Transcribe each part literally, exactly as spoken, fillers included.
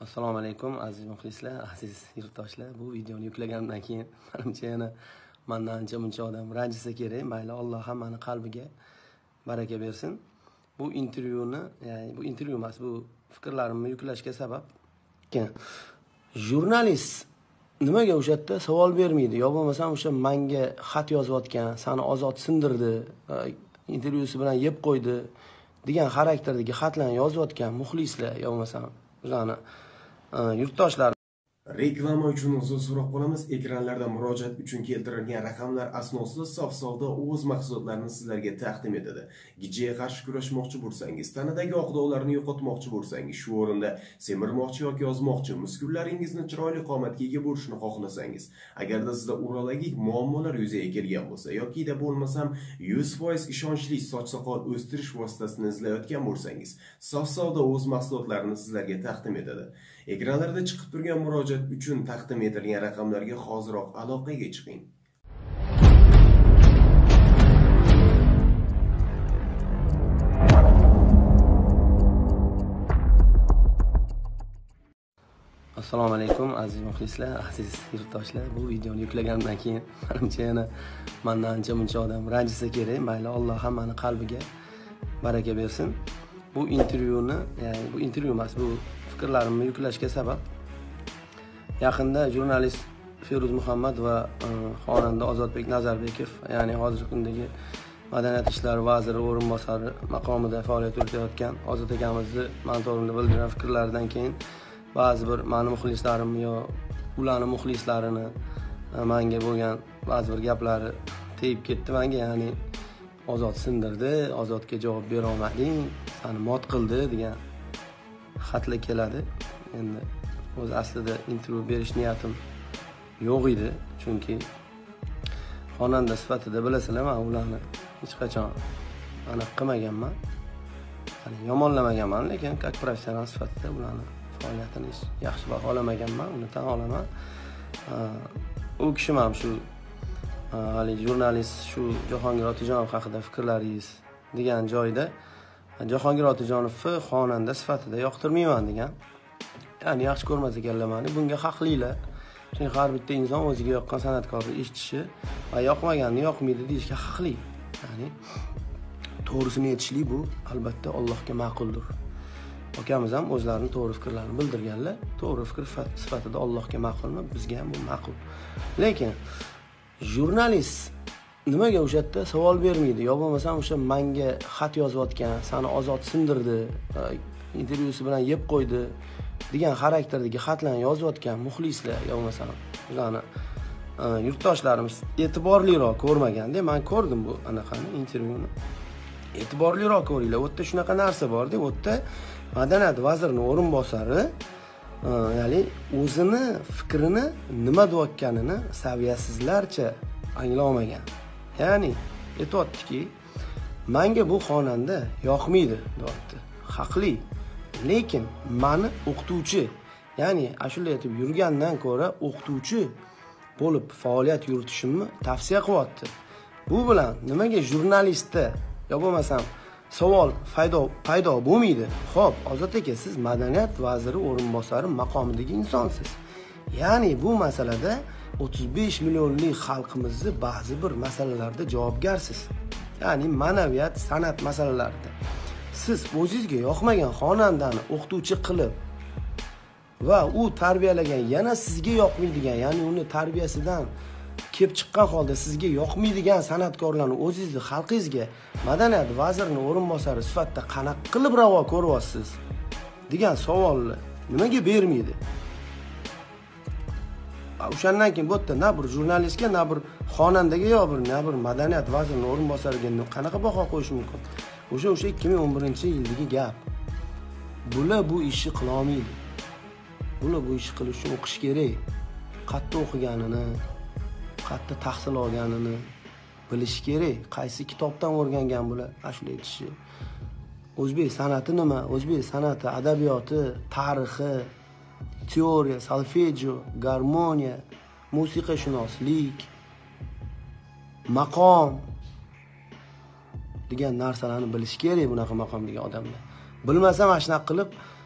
Assalomu alaykum aziz muxlislar, aziz yurtdoshlar. Bu videoni yuklagandan keyin menimcha yana mendan ancha muncha odam ranjisa kerak. Mayli, Alloh hammani qalbiga baraka bersin. Bu intervyuni, ya'ni bu intervyu emas, bu fikrlarimni yuklashga sabab jurnalist nimaga o'sha yerda savol bermaydi, yo bo'lmasam o'sha menga xat yozayotgan, sani ozod sindirdi, intervyusi bilan yeb qo'ydi degan xarakterdagi xatlarni yozayotgan muxlislar, yo bo'lmasam ularni yurtdoshlar. Reklama uchun uzr so'rab qolamiz. Ekranlarda murojaat uchun keltirilgan raqamlar asnosida sof savdo o'z mahsulotlarini sizlarga taqdim etadi. Gijjaga qarshi kurashmoqchi bo'lsangiz, tanadagi oq dog'larni yo'qotmoqchi bo'lsangiz, shu o'rinda semirmoqchi yoki yozmoqchi, muskullaringizni chiroyli qomatga ega bo'lishini xohlasangiz, agarda sizda urologik muammolar yuzaga kelgan bo'lsa yoki da bo'lmasam yuz foiz ishonchli soch soqol o'stirish vositasini izlayotgan bo'lsangiz, sof savdo o'z mahsulotlarini sizlarga taqdim etadi. Ekranlarda chiqib turgan murojaat uchun taqdim etilgan raqamlarga hoziroq aloqaga chiqing. Assalomu alaykum aziz muxlislar, aziz yurtdoshlar. Bu videoni yuklagandan keyin menimcha yana mendan ancha muncha odam ranjisa kerak. Mayli, Alloh hammani qalbiga baraka bersin. Bu intervyuni, ya'ni bu intervyu emas, bu fikrlarimni yuklashga sabab yaqinda jurnalist Feruz Muhammad va xonanda Ozodbek Nazarbekov, ya'ni hozirgi kundagi Madaniyat ishlari vaziri o'rinbosari maqomida faoliyat yuritayotgan Ozod akamizni men to'g'rimda bildirgan fikrlaridan keyin ba'zi bir meni muxlislarim yo ularni muxlislarini menga bo'lgan ba'zi bir gaplari tegib ketdi menga, ya'ni Ozod sindirdi, Ozodga javob bera olmading, seni mot qildi degan xatlar keladi. Endi o'z aslida intervyu berish niyatim yo'q edi, chunki xonanda sifatida bilasizlar, men ularni hech qachon aniq qilmaganman, ya'ni yomonlamaganman, lekin как professional sifatida ularni faoliyatini yaxshi baholamaganman, uni tan olaman. U kishim ham shu hali jurnalist shu Jahongir Otajonov haqida fikrlaringiz degan joyda Jahongir Otajonovni xonanda sifatida yoqtirmayman degan. Ya'ni yaxshi ko'rmas ekanlar meni. Bunga haqlilar. Chunki har bitta inson o'ziga yoqqan san'atkorni eshitishi va yoqmaganni yoqmaydi deyishga haqli. Ya'ni to'g'risini aytishlik bu albatta Allohga ma'quldir. Akamiz ham o'zlarini to'g'ri fikrlarini bildirganlar. To'g'ri fikr sifatida Allohga ma'qulmi? Bizga ham bu ma'qul. Lekin jurnalist nimaga o'sha yerda savol bermaydi, yo bo'lmasam o'sha menga xat yozayotgan, sani ozod sindirdi, intervyusi bilan yeb qo'ydi degan xarakterdagi xatlarni yozayotgan muxlislar, yo bo'lmasam ularni yurtdoshlarimiz e'tiborliroq ko'rmaganda, men ko'rdim bu anaqani intervyuni. E'tiborliroq ko'ringlar. U yerda shunaqa narsa bor-da, u yerda Madaniyat vazirining o'rinbosari ya'ni o'zini fikrini nima deyotganini saviyasizlarcha anglamagan. Ya'ni aytayaptiki, menga bu xonanda yoqmaydi deyapti. Haqli. Lekin meni o'qituvchi, ya'ni ashula aytib yurgandan ko'ra o'qituvchi bo'lib faoliyat yuritishimni tavsiya qilyapti. Bu bilan nimaga jurnalistda yo bo'lmasam savol paydo paydo bo'lmaydi. Xo'p, Ozod aka, siz Madaniyat vaziri o'rinbosari maqomidagi insonsiz. Ya'ni bu masalada o'ttiz besh millionlik xalqimizni ba'zi bir masalalarda javobgarsiz. Ya'ni ma'naviyat, san'at masalalarida. Siz o'zingizga yoqmagan xonandani o'qituvchi qilib va u tarbiyalagan yana sizga yoqmaydigan, ya'ni uni tarbiyasidan kelib chiqqan holda sizga yoqmaydigan san'atkorlarni o'zingizning xalqingizga Madaniyat vazirining o'rinbosari sifatida qanaqa qilib ravo ko'ryapsiz degan savolni nimaga bermaydi? O'shandan keyin bu yerda na bir jurnalistga, na bir xonandaga, yo bir na bir Madaniyat vazirining o'rinbosariga qanaqa baho qo'yish mumkin? O'sha o'sha ikki ming o'n birinchi yildagi gap. Bular bu ishni qila olmaydi. Bular bu ishni qilish uchun o'qish kerak. Qayerda o'qiganini, qayerda tahsil olganini bilish kerak. Qaysi kitobdan o'rgangan bular ashula aytishi. O'zbek san'ati nima? O'zbek san'ati, adabiyoti, tarixi, teoriya, solfejo, garmoniya, musiqashunoslik, maqom degan narsalarni bilish kerak bunaqa maqomdagi odamlar. Bilmasam mana shunaqa qilib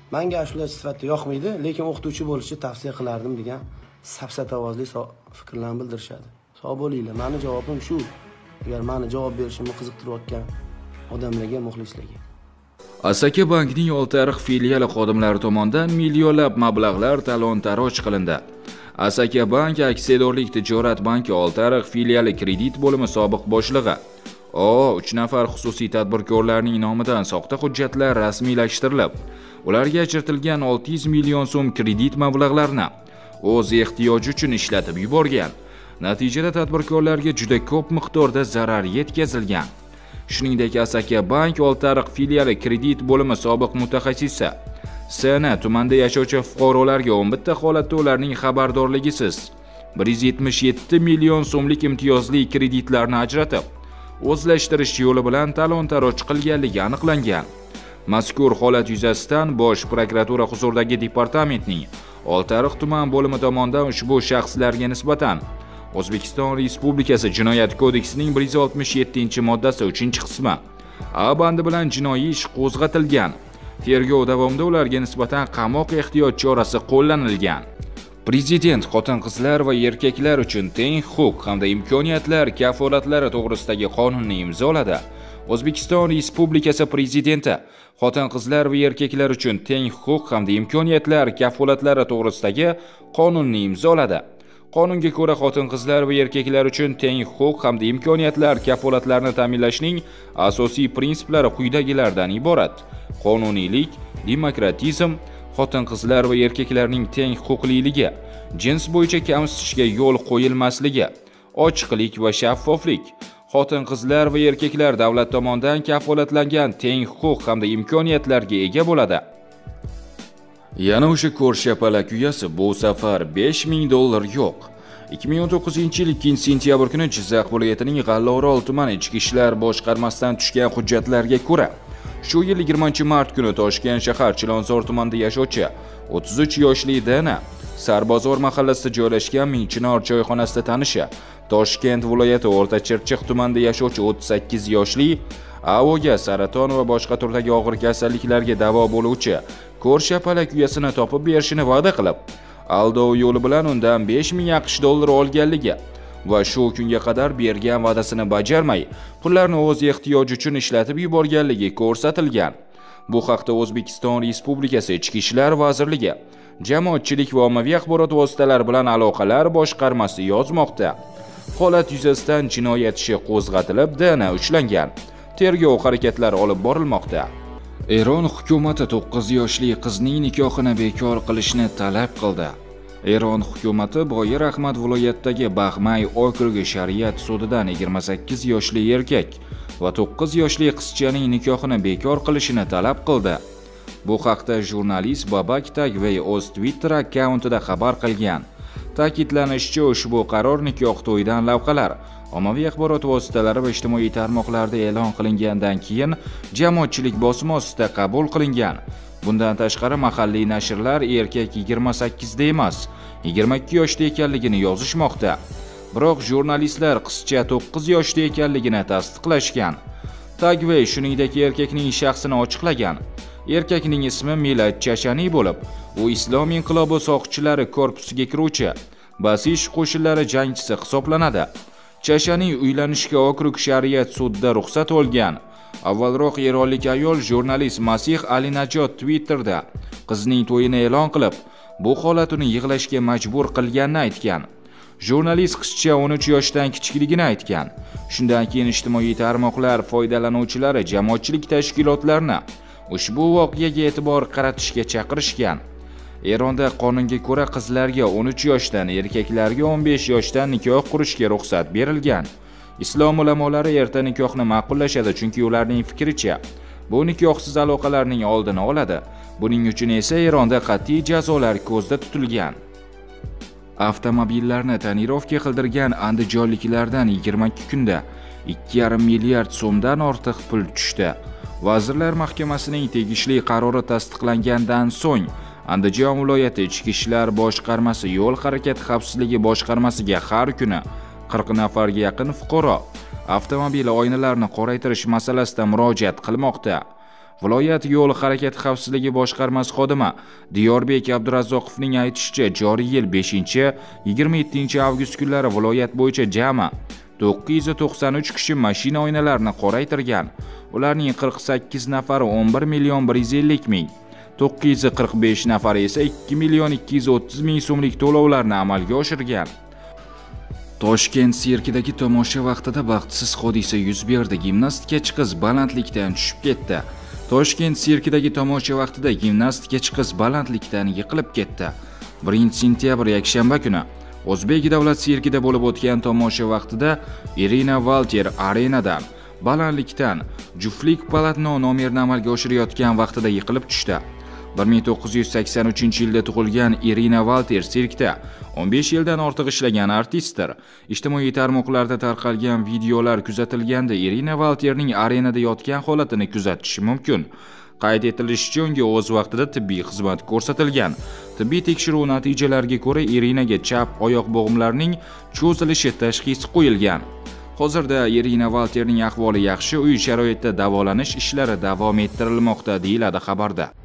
Menga shular sifatida yoqmaydi, lekin o'qituvchi bo'lishni tavsiya qilardim degan safsatavozli fikrlarni bildirishadi. Sog' bo'linglar. Meni javobim shu. Agar meni javob berishimni qiziqtirayotgan odamlarga, muxlislarga. Asaka Bankning Oltiariq filiali xodimlari tomonidan millionlab mablag'lar talon-taroj qilindi. Asaka Bank aksiyadorlik tijorat banki Oltiariq filiali kredit bo'limi sobiq boshlig'i O uch nafar xususiy tadbirkorlarning nomidan soxta hujjatlar rasmiylashtirilib, ularga ajratilgan olti yuz million so'm kredit mablag'larini o'z ehtiyoji uchun ishlatib yuborgan. Natijada tadbirkorlarga juda ko'p miqdorda zarar yetkazilgan. Shuningdek, Asaka Bank Oltiariq filiali kredit bo'limi sobiq mutaxassisi S N tumanida yashovchi fuqarolarga o'n bitta holatda ularning xabardorligisiz bir yuz yetmish yetti million so'mlik imtiyozli kreditlarni ajratib, o'zlashtirish yo'li bilan talon-taroj qilganligi aniqlangan. Mazkur holat yuzasidan Bosh prokuratura huzuridagi departamentning Oltiariq tuman bo'limi tomonidan ushbu shaxslarga nisbatan O'zbekiston Respublikasi Jinoyat kodeksining bir yuz oltmish yettinchi moddasi uchinchi qismi A bandi bilan jinoiy ish qo'zg'atilgan. Tergov davomida ularga nisbatan qamoq ehtiyot chorasi qo'llanilgan. Prezident xotin-qizlar va erkaklar uchun teng huquq hamda imkoniyatlar kafolatlari to'g'risidagi qonunni imzoladi. O'zbekiston Respublikasi Prezidenti xotin-qizlar va erkaklar uchun teng huquq hamda imkoniyatlar kafolatlari to'g'risidagi qonunni imzoladi. Qonunga ko'ra xotin-qizlar va erkaklar uchun teng huquq hamda imkoniyatlar kafolatlarini ta'minlashning asosiy prinsiplari quyidagilardan iborat: qonuniylik, demokratizm, xotin-qizlar va erkaklarning teng huquqliligi, jins bo'yicha kamsitishga yo'l qo'yilmasligi, ochiqlik va shaffoflik, xotin-qizlar va erkaklar davlat tomonidan kafolatlangan teng huquq hamda imkoniyatlarga ega bo'ladi. Yana o'sha ko'rshapalak uyasi bu safar besh ming dollar yo'q. ikki ming o'n to'qqizinchi yil ikkinchi sentyabr kuni Jizzax viloyatining G'allaorol tumani Ichki ishlar boshqarmasidan tushgan hujjatlarga ko'ra, shu yil yigirmanchi mart kuni Toshkent shahar Chilonzor tumanida yashovchi o'ttiz uch yoshli D N Sarbozor mahallasida joylashgan Mingchinor choyxonasida tanishi, Toshkent viloyati O'rta Chirchiq tumanida yashovchi o'ttiz sakkiz yoshli A O'ga saraton va boshqa turdagi og'ir kasalliklarga davo bo'luvchi ko'rshapalak uyasini topib berishini va'da qilib, aldov yo'li bilan undan besh ming AQSh dollari olganligi va shu kunga qadar bergan va'dasini bajarmay, pullarni o'z ehtiyoji uchun ishlatib yuborganligi ko'rsatilgan. Bu haqda O'zbekiston Respublikasi Ichki ishlar vazirligi Jamoatchilik va ommaviy axborot vositalari bilan aloqalar boshqarmasi yozmoqda. Holat yuzasidan jinoyat ishi qo'zg'atilib, D N ushlangan. Tergov harakatlari olib borilmoqda. Eron hukumati to'qqiz yoshli qizning nikohini bekor qilishni talab qildi. Eron hukumati Boyir Ahmad viloyatidagi Baxmay okrugi shariat sudidan yigirma sakkiz yoshli erkak va to'qqiz yoshli qizchaning nikohini bekor qilishini talab qildi. Bu haqda jurnalist Babak Tagvey o'z Twitter akkauntida xabar qilgan. Ta'kidlanishicha, ushbu qaror nikoh to'yidan lavhalar ommaviy axborot vositalari va ijtimoiy tarmoqlarda e'lon qilingandan keyin jamoatchilik bosimi ostida qabul qilingan. Bundan tashqari mahalliy nashrlar erkak yigirma sakkizda emas, yigirma ikki yoshda ekanligini yozishmoqda. Biroq jurnalistlar qizcha to'qqiz yoshda ekanligini tasdiqlashgan. Tagvey shuningdek erkakning shaxsini ochiqlagan. Erkakning ismi Milad Chashani bo'lib, u Islom inqilobi soqchilari korpusiga kiruvchi Basish qo'shinlari jangchisi hisoblanadi. Chashani uylanishga okrug shariat sudida ruxsat olgan. Avvalroq eronlik ayol jurnalist Masih Alinajot Twitterda qizning to'yini e'lon qilib, bu holat uni yig'lashga majbur qilganini aytgan. Jurnalist qizcha o'n uch yoshdan kichikligini aytgan. Shundan keyin ijtimoiy tarmoqlar foydalanuvchilari jamoatchilik tashkilotlarini ushbu voqeaga e'tibor qaratishga chaqirishgan. Eronda qonunga ko'ra qizlarga o'n uch yoshdan, erkaklarga o'n besh yoshdan nikoh qurishga ruxsat berilgan. Islom ulamolari erta nikohni ma'qullashadi, chunki ularning fikricha, bu nikohsiz aloqalarning oldini oladi. Buning uchun esa Eronda qat'iy jazolar ko'zda tutilgan. Avtomobillarni tonirovka qildirgan andijonliklardan yigirma ikki kunda ikki yarim milliard so'mdan ortiq pul tushdi. Vazirlar Mahkamasining tegishli qarori tasdiqlangandan so'ng Andijon viloyati Ichki ishlar boshqarmasi yo'l harakati xavfsizligi boshqarmasiga har kuni qirq nafarga yaqin fuqaro avtomobil oynalarini qoraytirish masalasida murojaat qilmoqda. Viloyat yo'l harakati xavfsizligi boshqarmasi xodimi Diyorbek Abdurazzoqovning aytishicha, joriy yil beshinchi yigirma yettinchi avgust kunlari viloyat bo'yicha jami to'qqiz yuz to'qson uch kishi mashina oynalarini qoraytirgan. Ularning qirq sakkiz nafari o'n bir million bir yuz ellik ming, to'qqiz yuz qirq besh nafari esa ikki million ikki yuz o'ttiz ming so'mlik to'lovlarni amalga oshirgan. Toshkent sirkidagi tomosha vaqtida baxtsiz hodisa yuz berdi. Gimnastikachi qiz balandlikdan tushib ketdi. Toshkent sirkidagi tomosha vaqtida gimnastikachi qiz balandlikdan yiqilib ketdi. birinchi sentyabr yakshanba kuni O'zbek davlat sirkida bo'lib o'tgan tomosha vaqtida Irina Valter arenadan balandlikdan juftlik palatno nomerini amalga oshirayotgan vaqtida yiqilib tushdi. bir ming to'qqiz yuz sakson uchinchi yilda tug'ilgan Irina Valter sirkda o'n besh yildan ortiq ishlagan artistdir. Ijtimoiy tarmoqlarda tarqalgan videolar kuzatilganda Irina Valterning arenada yotgan holatini kuzatish mumkin. Qayd etilishicha, unga o'z vaqtida tibbiy xizmat ko'rsatilgan. Tibbiy tekshiruv natijalariga ko'ra Irinaga chap oyoq bo'g'imlarining cho'zilishi tashxisi qo'yilgan. Hozirda Irina Valterning ahvoli yaxshi, uy sharoitida davolanish ishlari davom ettirilmoqda, deyiladi xabarda.